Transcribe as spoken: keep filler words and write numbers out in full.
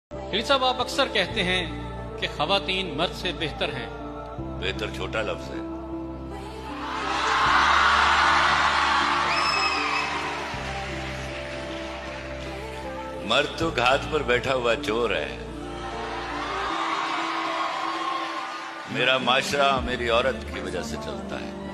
हिल साहब, आप अक्सर कहते हैं कि खवातीन मर्द से बेहतर हैं। बेहतर छोटा लफ्ज है। मर्द तो घात पर बैठा हुआ चोर है। मेरा माशरा मेरी औरत की वजह से चलता है।